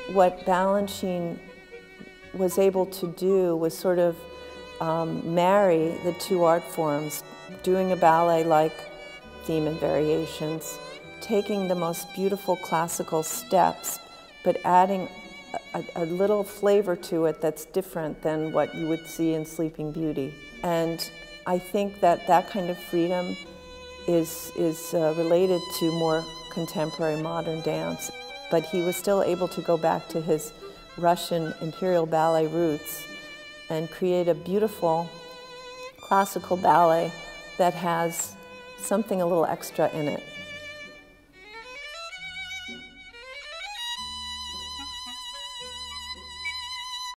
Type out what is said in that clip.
what Balanchine was able to do was sort of marry the two art forms, doing a ballet like theme and variations, taking the most beautiful classical steps, but adding a little flavor to it that's different than what you would see in Sleeping Beauty. And I think that that kind of freedom is related to more contemporary modern dance. But he was still able to go back to his Russian imperial ballet roots and create a beautiful classical ballet that has something a little extra in it.